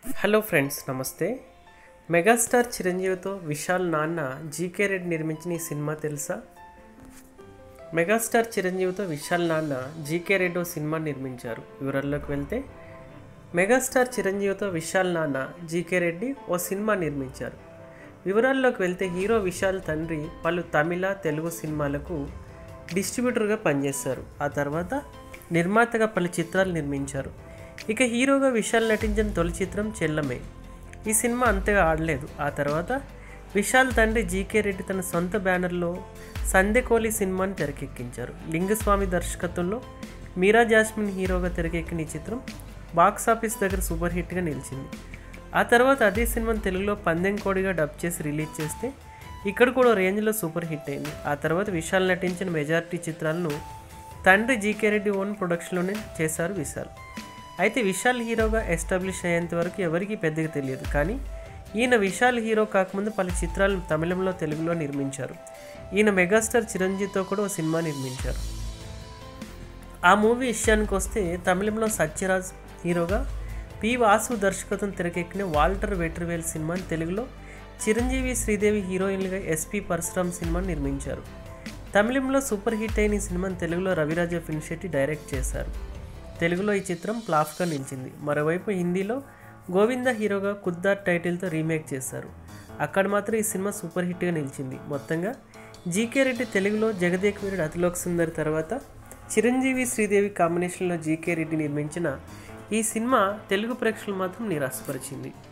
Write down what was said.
Hello friends, నమస్తే. Megastar చిరంజీవితో విశాల్ నాన్న జీకే రెడ్డి నిర్మించిన ఈ సినిమా తెలుసా? మెగాస్టార్ చిరంజీవితో విశాల్ నాన్న జీకే రెడ్డి ఓ సినిమా నిర్మించారు. వివరాల్లోకి వెళ్తే, మెగాస్టార్ చిరంజీవితో విశాల్ నాన్న జీకే రెడ్డి ఓ సినిమా నిర్మించారు. వివరాల్లోకి వెళ్తే, హీరో విశాల్ తండ్రి పలు తమిళ, తెలుగు సినిమాలకు డిస్ట్రిబ్యూటర్గా పనిచేశారు. ఆ తర్వాత నిర్మాతగా పలు చిత్రాలు నిర్మించారు. ఇక హీరోగా విశాల్ నటించిన తొలి చిత్రం చెల్లమే. ఈ సినిమా అంతగా ఆడలేదు. ఆ తర్వాత విశాల్ తండ్రి జీకే రెడ్డి తన సొంత బ్యానర్లో సందెకోలి సినిమాని తెరకెక్కించారు. లింగస్వామి దర్శకత్వంలో మీరా జాస్మిన్ హీరోగా తెరకెక్కిన ఈ చిత్రం బాక్సాఫీస్ దగ్గర సూపర్ హిట్గా నిలిచింది. ఆ తర్వాత అదే సినిమాను తెలుగులో పందెం కోడిగా డబ్ చేసి రిలీజ్ చేస్తే ఇక్కడ కూడా రేంజ్లో సూపర్ హిట్ అయింది. ఆ తర్వాత విశాల్ నటించిన మెజారిటీ చిత్రాలను తండ్రి జీకే రెడ్డి ఓన్ ప్రొడక్షన్లోనే చేశారు విశాల్. అయితే విశాల్ హీరోగా ఎస్టాబ్లిష్ అయ్యేంత వరకు ఎవరికీ పెద్దగా తెలియదు. కానీ ఈయన విశాల్ హీరో కాకముందు పలు చిత్రాలను తమిళంలో, తెలుగులో నిర్మించారు. ఈయన మెగాస్టార్ చిరంజీవితో కూడా ఓ సినిమా నిర్మించారు. ఆ మూవీ విషయానికి వస్తే, తమిళంలో సత్యరాజ్ హీరోగా పి వాసు దర్శకత్వం తెరకెక్కిన వాల్టర్ వెట్రివేల్ సినిమాని తెలుగులో చిరంజీవి, శ్రీదేవి హీరోయిన్లుగా ఎస్పి పరశురామ్ సినిమాని నిర్మించారు. తమిళంలో సూపర్ హిట్ అయిన ఈ సినిమాని తెలుగులో రవిరాజ ఫినిశెట్టి డైరెక్ట్ చేశారు. తెలుగులో ఈ చిత్రం ఫ్లాప్గా నిలిచింది. మరోవైపు హిందీలో గోవింద హీరోగా ఖుద్దార్ టైటిల్తో రీమేక్ చేశారు. అక్కడ మాత్రం ఈ సినిమా సూపర్ హిట్గా నిలిచింది. మొత్తంగా జీకే రెడ్డి తెలుగులో జగదేక్ వీరుడు, అతిలోక్ సుందరి తర్వాత చిరంజీవి, శ్రీదేవి కాంబినేషన్లో జీకే రెడ్డి నిర్మించిన ఈ సినిమా తెలుగు ప్రేక్షకులు మాత్రం నిరాశపరిచింది.